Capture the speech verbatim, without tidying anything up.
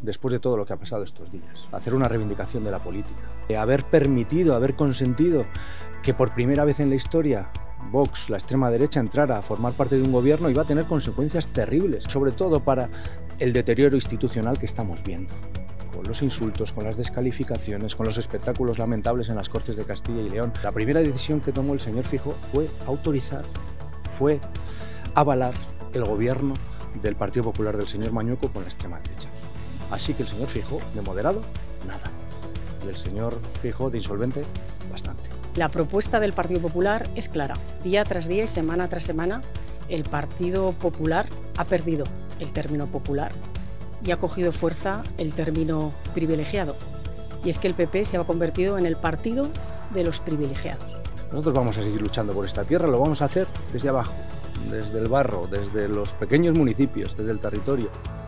después de todo lo que ha pasado estos días, hacer una reivindicación de la política. Haber permitido, haber consentido que por primera vez en la historia Vox, la extrema derecha, entrara a formar parte de un gobierno iba a tener consecuencias terribles, sobre todo para el deterioro institucional que estamos viendo, con los insultos, con las descalificaciones, con los espectáculos lamentables en las Cortes de Castilla y León. La primera decisión que tomó el señor Feijóo fue autorizar, fue avalar el gobierno del Partido Popular del señor Mañueco con la extrema derecha. Así que el señor Feijóo, de moderado, nada. Y el señor Feijóo, de insolvente, bastante. La propuesta del Partido Popular es clara. Día tras día y semana tras semana, el Partido Popular ha perdido el término popular y ha cogido fuerza el término privilegiado. Y es que el P P se ha convertido en el partido de los privilegiados. Nosotros vamos a seguir luchando por esta tierra, lo vamos a hacer desde abajo, desde el barro, desde los pequeños municipios, desde el territorio.